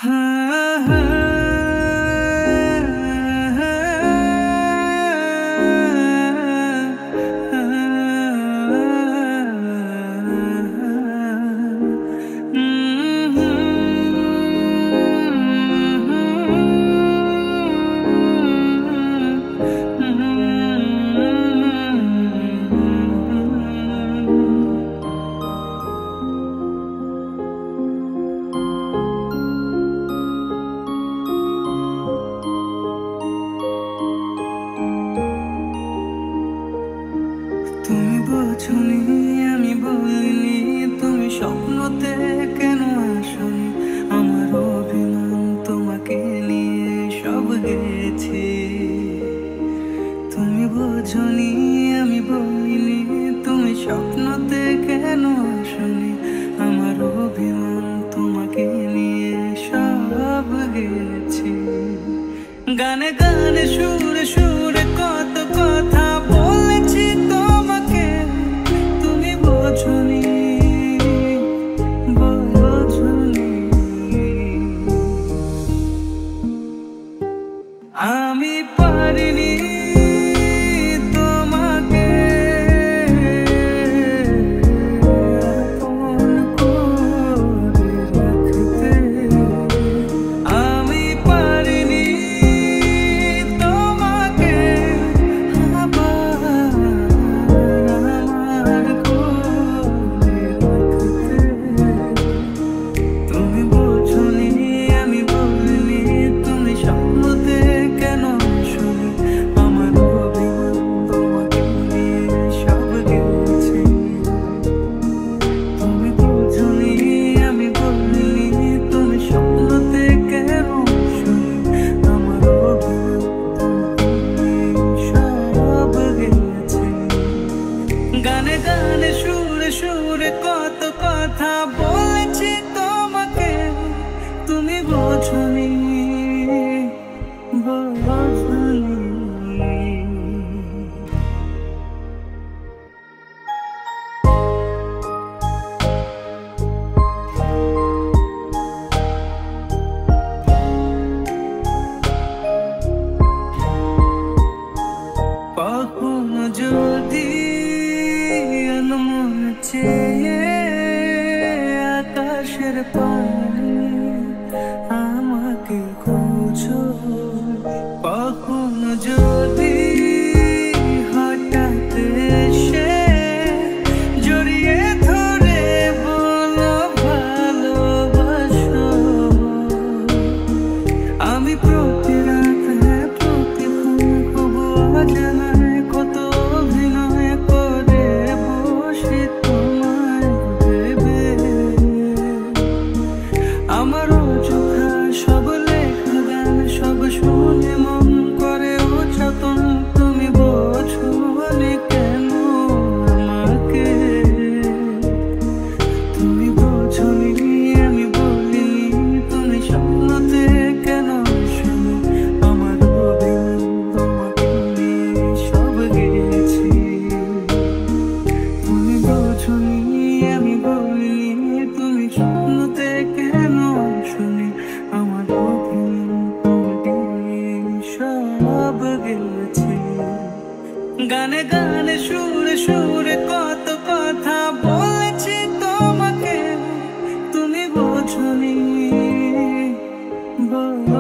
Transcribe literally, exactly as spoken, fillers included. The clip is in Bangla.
তুমি বোঝনি, আমি বলিনি, তুমি স্বপ্নতে কেন আসনি। আমার অভিমান তোমাকে নিয়ে সব গেছি। তুমি বোঝনি, আমি বলিনি, তুমি স্বপ্নতে কেন আসনি। আমার অভিমান তোমাকে নিয়ে সব গেছি। গানে গানে সুরে সুরে কত কথা বলেছি তোমাকে, তুমি বোঝনি, বোঝনি। আমি পারিনি তোমাকে আপন করে রাখতে। আমি পারিনি তোমাকে আবার আমার করে রাখতে। তুমি বোঝনি, আমি বলিনি, তুমি স্বপ্নতে কেন আসনি। আমার অভিমান তোমাকে নিয়ে সব গেছি। তুমি বোঝনি, আমি বলিনি, তুমি স্বপ্নতে কেন আসনি। আমার অভিমান তোমাকে নিয়ে সব গেছি। গানে গানে সুরে সুরে কত কথা বলেছি তোমাকে, তুমি বোঝনি, বোঝনি। কখনো যদি মন চেয়ে আকাশের পানে আমাকে খোঁজো। কখনো যদি হঠাৎ এসে জড়িয়ে ধরে বলো ভালোবাসো। আমি প্রতি রাতে প্রতিক্ষণ খুব অজানায় কত অভিনয় করে বসে তোমায় ভেবে। আমার অযথা সব লেখা গান সব শুনে মন করে উচ্চাতন। তুমি বোঝনি কেন আমাকে, তুমি বোঝনি, আমি বলিনি, তুমি স্বপ্নতে কেন আসনি। আমার অভিমান তোমাকে নিয়ে সব গেছি। তুমি বোঝনি, আমি বলিনি, তুমি স্বপ্নতে কেন আসনি। আমার অভিমান তোমাকে নিয়ে সব গেছি। গানে গানে সুরে সুরে কত কথা বলেছি তোমাকে, তুমি বোঝনি, বোঝনি।